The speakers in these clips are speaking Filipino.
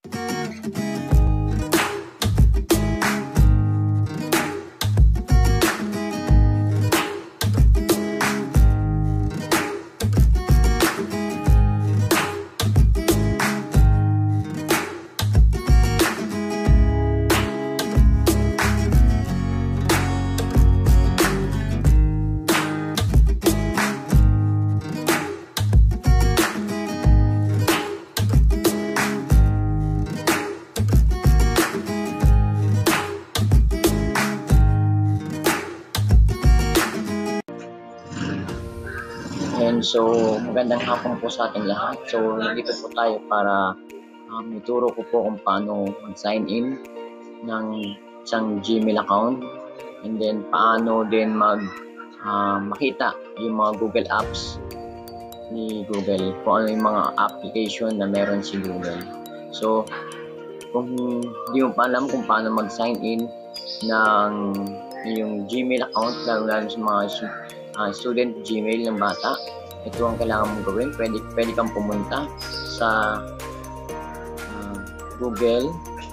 And so, magandang hapon po sa ating lahat. So, nandito po tayo para ituro ko po kung paano mag-sign in ng isang Gmail account, and then paano din makita yung mga Google Apps ni Google, kung ano yung mga application na meron si Google. So, kung hindi mo pa alam kung paano mag-sign in ng yung Gmail account, lalo sa mga student Gmail ng bata, ito ang kailangan mong gawin. Pwede kang pumunta sa Google.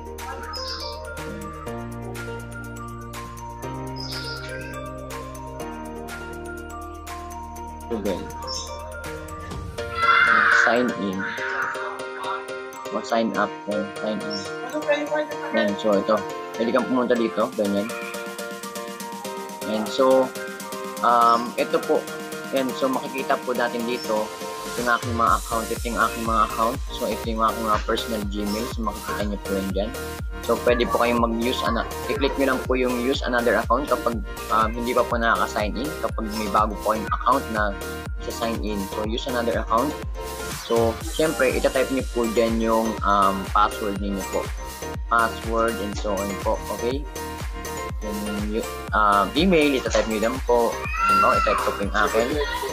Sign in o sign up sign in. And so ito, pwede kang pumunta dito, ganyan. And so ito po, and so makikita po natin dito yung aking mga account. Ito yung aking mga account. So ito yung aking mga personal Gmail. So makikita nyo po yan dyan. So pwede po kayong mag-use, i-click nyo lang po yung use another account kapag hindi pa po nakaka-sign in, kapag may bago po yung account na sa sign in. So use another account. So syempre itatype nyo po dyan yung password ninyo po, password and so on po. Okay, yung email itatype nyo lang po. I-type ko po yung akin.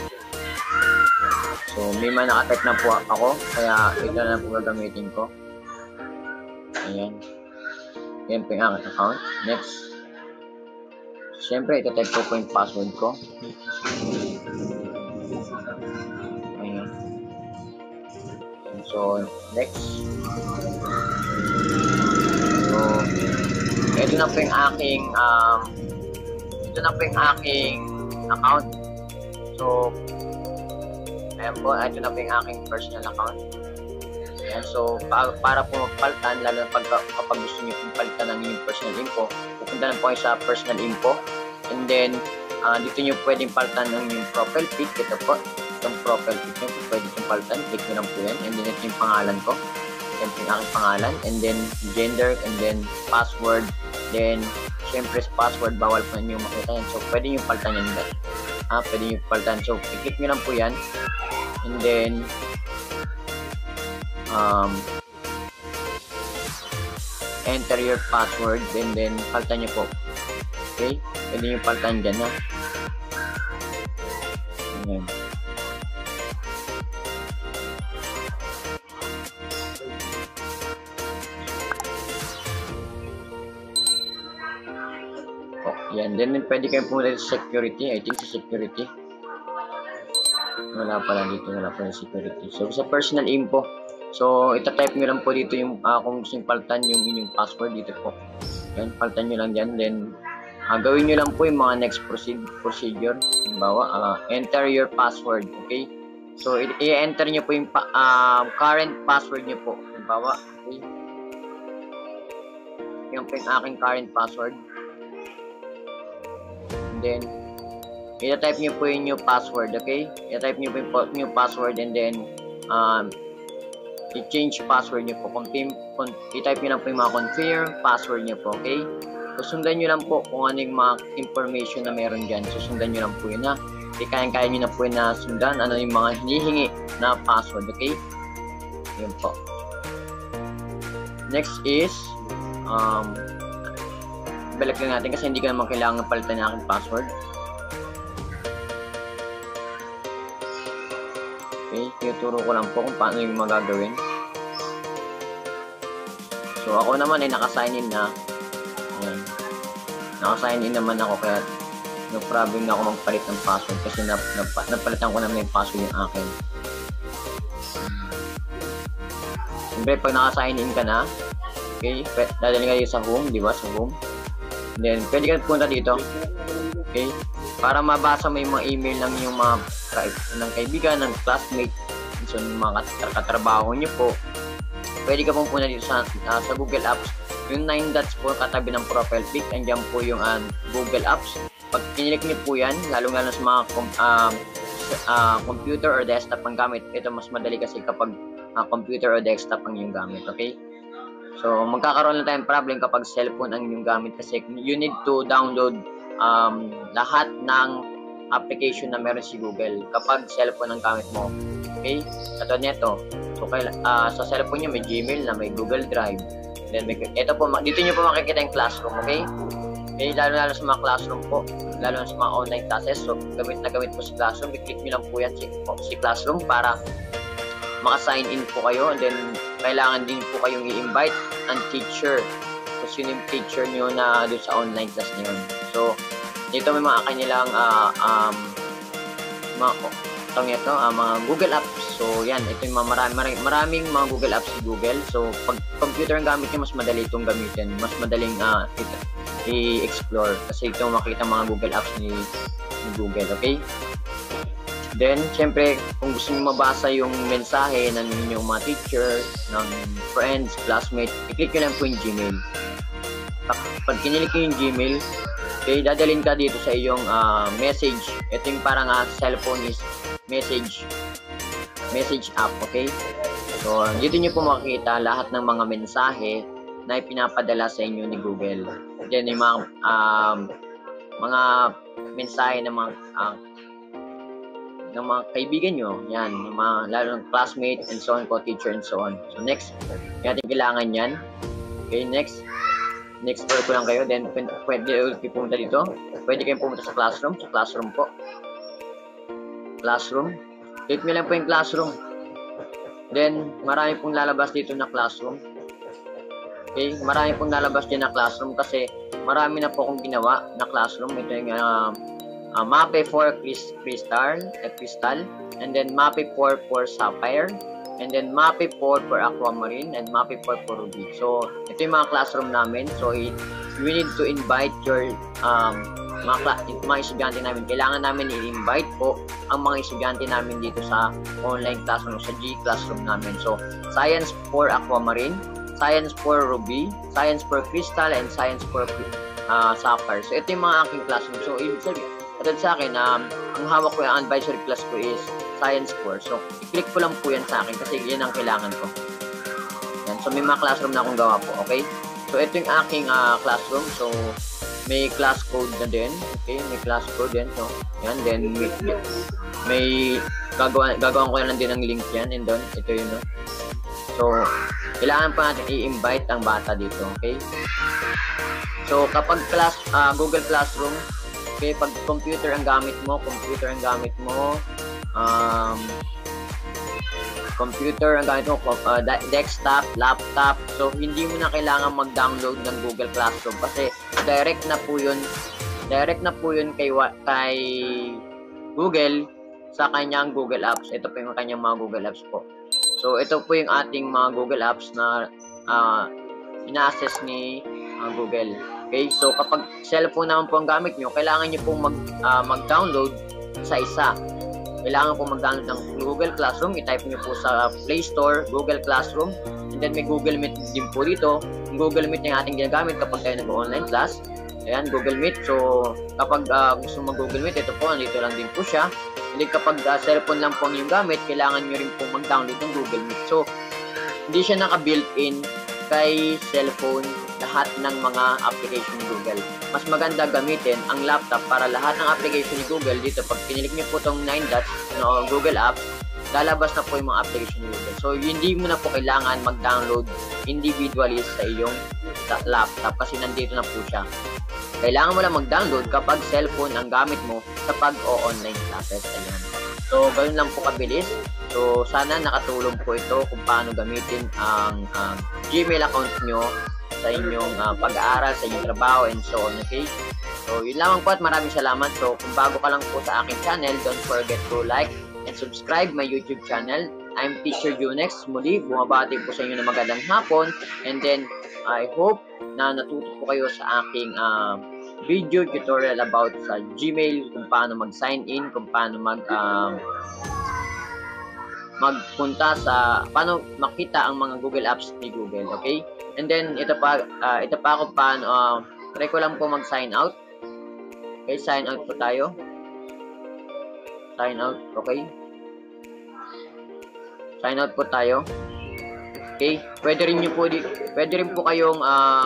So may mga naka-type na po ako, kaya ito na po gagamitin ko. Ayan, yan po yung aking account. Next, syempre itatype ko po yung password ko. Ayan. So next, so ito na po yung aking account. So ayan po, ito na po yung aking personal account. Ayan, so para po magpalitan, lalo na kapag gusto niyo pong palitan ng inyong personal info, pupunta lang po kayo sa personal info, and then dito niyo pwedeng palitan ng inyong profile pic. Ito po, itong profile pic niyo po pwede yung palitan. Click nyo lang po yan, and then ito yung pangalan ko. Yan po yung aking pangalan, and then gender, and then password. Then syempre sa password, bawal po nyo makita yan. So pwede nyo palitan yan guys. Pwede nyo palitan. So i-click nyo lang po yan, and then enter your password, and then palitan nyo po. Okay, pwede nyo palitan dyan na. Ayan. Yan, then pwede kayong pumunta sa security. I think sa security wala pala dito, wala pala security. So sa personal info, so itatype nyo lang po dito yung kung gusto nyo palitan yung inyong password dito po. Yan, palitan nyo lang dyan. Then gawin nyo lang po yung mga next procedure. Halimbawa, enter your password. Okay, so i-enter nyo po yung current password nyo po. Halimbawa, okay, yung po yung aking current password. Then i-type nyo po yung new password. Okay, i-type nyo po yung new password, and then i-change password nyo po. I-type nyo lang po yung mga confirm password nyo po. Okay, so sundan nyo lang po kung ano yung mga information na meron dyan. So sundan nyo lang po yun, kaya nyo na po yun na sundan ano yung mga hinihingi na password. Okay, yun po. Next is balik lang natin kasi hindi ka naman kailangan palitan ng aking password. Okay, tuturo ko lang po kung paano yung magagawin. So ako naman ay naka-sign in na. Ayan. Naka-sign in naman ako, kaya no problem na ako magpalit ng password kasi napalitan ko naman yung password yung akin. Siyempre, pag naka-sign in ka na, okay, dadalhin kayo sa home, di ba? Sa home. And then, pwede ka punta dito. Okay? Para mabasa mo yung mga email ng yung mga ng kaibigan, ng classmate, so yung mga katrabaho nyo po. Pwede ka pong punta dito sa Google Apps. Yung 9 dots po katabi ng profile pic, andyan po yung Google Apps. Pag kinilik nyo po yan, lalo-lalo sa mga computer or desktop ang gamit, ito mas madali kasi kapag computer or desktop ang yung gamit, okay? So, magkakaroon lang tayong problem kapag cellphone ang yung gamit kasi you need to download lahat ng application na meron si Google kapag cellphone ang gamit mo, okay? Katulad nito, so sa cellphone nyo may Gmail na, may Google Drive, then ito po, dito nyo po makikita yung Classroom, okay? Okay, lalo sa mga classroom po, lalo sa mga online classes. So, gamit po sa Classroom. I-click nyo lang po yan si Classroom para maka-sign in po kayo. And then, kailangan din po kayong i-invite ang teacher. So, yun yung teacher nyo na doon sa online class nyo. So, dito may mga kanilang mga Google Apps. So, yan. Ito yung maraming mga Google Apps si Google. So, pag computer ang gamit nyo, mas madali itong gamitin. Mas madaling i-explore kasi ito makita mga Google Apps ni Google, okay? Then, syempre, kung gusto nyo mabasa yung mensahe ng inyong mga teacher, ng friends, classmates, i-click nyo lang po yung Gmail. Pag kinilik nyo yung Gmail, okay, dadalhin ka dito sa iyong message. Ito yung parang cellphone is message app, okay? So, dito nyo po makikita lahat ng mga mensahe na ipinapadala sa inyo ni Google. Diyan yung mga mensahe ng mga kaibigan nyo. Yan, yung mga lalo ng classmate and so on po, teacher and so on. So next, natin kailangan yan. Okay, next part ko lang kayo. Then pwede ulit pumunta dito. Pwede kayong pumunta sa Classroom. Sa Classroom po. Classroom. Click nyo lang po yung Classroom. Then, marami pong lalabas dito na Classroom. Okay, marami pong lalabas din na Classroom kasi marami na po akong ginawa na Classroom. Ito yung Mape for Crystal, and then Mape for Sapphire, and then Mape for Aquamarine, and Mape for Ruby. So, ito yung mga Classroom namin. So, we need to invite your mga estudyante namin. Kailangan namin i-invite po ang mga estudyante namin dito sa online classroom, sa G-Classroom namin. So, Science for Aquamarine, Science for Ruby, Science for Crystal, and Science for Sapphire. So, ito yung mga aking classroom. So, ibig sabihin, katulad sa akin, ang hawak ko yung advisory class ko is Science for. So, i-click ko lang po yan sa akin kasi yan ang kailangan ko. Yan. So, may mga classroom na akong gawa po. Okay? So, ito yung aking classroom. So, may class code na din. Okay? May class code din. So, yan. Then, may gagawin ko lang din ng link yan. And then, ito yun. No? So, kailangan pa natin i-invite ang bata dito, okay? So, kapag Google Classroom, okay, pag computer ang gamit mo, desktop, laptop, so hindi mo na kailangan mag-download ng Google Classroom kasi direct na po yun kay Google sa kanyang Google Apps. Ito po yung kanyang mga Google Apps po. So, ito po yung ating mga Google Apps na ina-access ni Google. Okay? So, kapag cellphone naman po ang gamit nyo, kailangan nyo pong mag-download sa isa. Kailangan pong mag-download ng Google Classroom. I-type nyo po sa Play Store, Google Classroom. And then, may Google Meet din po dito. Yung Google Meet yung ating ginagamit kapag tayo nag-online class. Ayan, Google Meet. So, kapag gusto mag-Google Meet, ito po, nandito lang din po siya. Hindi kapag cellphone lang po ang yung gamit, kailangan nyo rin po mag-download ng Google Meet. So, hindi siya naka-built-in kay cellphone lahat ng mga application ni Google. Mas maganda gamitin ang laptop para lahat ng application ni Google dito. Pag pinilik nyo po itong 9 dots, Google Apps, lalabas na po yung mga application ni Google. So, hindi mo na po kailangan mag-download individually sa iyong laptop kasi nandito na po siya. Kailangan mo lang mag-download kapag cellphone ang gamit mo sa pag-o-online classes. Ayan. So, ganoon lang po kabilis. So, sana nakatulong po ito kung paano gamitin ang Gmail account nyo sa inyong pag-aaral, sa inyong trabaho, and so on. Okay? So, yun lamang po at maraming salamat. So, kung bago ka lang po sa aking channel, don't forget to like and subscribe my YouTube channel I'm Teacher Junex. Muli, bumabati po sa inyo ng magandang hapon. And then, I hope na natuto po kayo sa aking video tutorial about sa Gmail, kung paano mag-sign in, kung paano magpunta sa, paano makita ang mga Google Apps ni Google, okay? And then, ito pa ako paano, try ko lang po mag-sign out. Okay, sign out po tayo. Sign out, okay? Sign out po tayo. Okay, pwede rin po kayong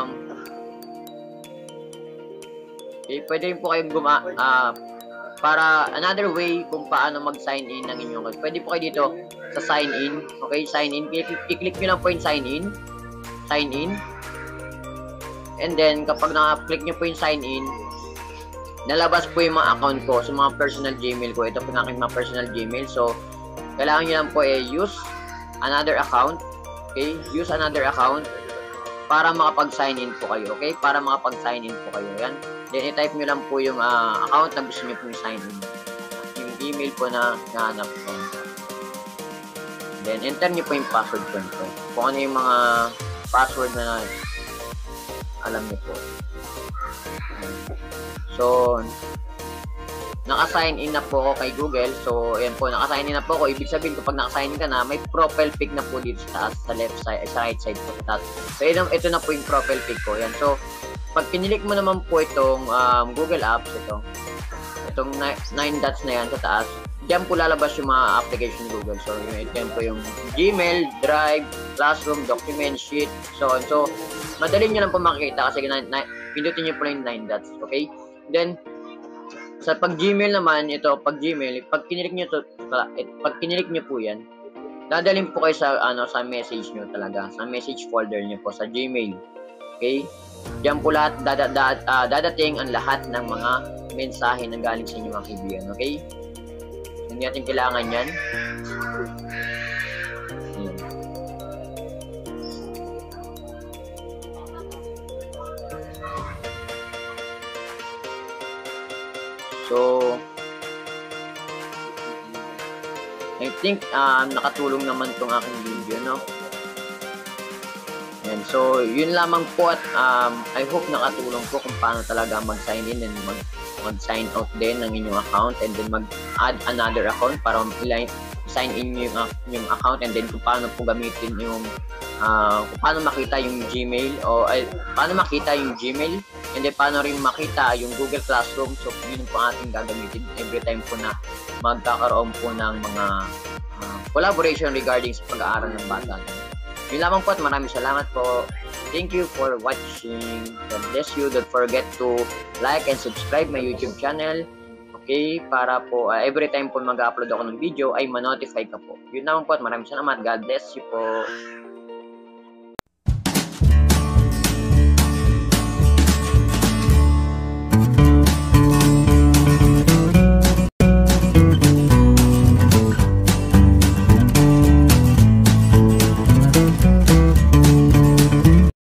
pwede rin po kayong para another way kung paano mag-sign in ng inyong account. Pwede po kayo dito sa sign in. Okay, sign in. I-click nyo lang po yung sign in. Sign in. And then, kapag na-click nyo po yung sign in, nalabas po yung mga account ko sa mga personal Gmail ko. Ito po yung aking mga personal Gmail. So, kailangan nyo lang po use another account. Okay? Use another account para makapag-sign in po kayo. Okay? Para makapag-sign in po kayo. Yan. Then, i-type nyo lang po yung account na gusto nyo po yung sign in. Yung email po na nahanap ko. Then, enter nyo po yung password po nito. Kung ano yung mga password na alam nyo po. So, naka-sign in na po ako kay Google. So, ayan po, naka-sign in na po ako. Ibig sabihin, kapag naka-sign in ka na, may profile pic na po dito sa taas, sa left side, sa right side po sa taas. So, ito na po yung profile pic ko. Ayan. So, pag kinilik mo naman po itong Google Apps, itong 9 dots na yan sa taas, diyan po lalabas yung mga application ni Google. So, yan po yung Gmail, Drive, Classroom, Document, Sheet, so on. So, madali nyo lang po makikita kasi pindutin nyo po yung 9 dots. Okay? Then, sa pag Gmail naman, pag Gmail, pag kinilik nyo po yan, dadalhin po kayo sa message nyo talaga, sa message folder nyo po sa Gmail. Okay? Diyan po lahat dadating ang lahat ng mga mensahe na galing sa inyong mga kaibigan. Okay? Hindi natin kailangan yan. So, I think nakatulong naman tong aking video, no? And so, yun lamang po at I hope nakatulong po kung paano talaga mag-sign in and mag-sign out din ng inyong account and then mag-add another account para sign in yung account and then kung paano po gamitin yung kung paano makita yung Gmail paano makita yung Gmail and then paano rin makita yung Google Classroom. So, yun po ating gagamitin every time po na magkakaroon po ng mga collaboration regarding sa pag-aaral ng bata. Yun lamang po at maraming salamat po. Thank you for watching. God bless you. Don't forget to like and subscribe my YouTube channel. Okay? Para po every time po mag-upload ako ng video ay ma-notify ka po. Yun lamang po at maraming salamat. God bless you po.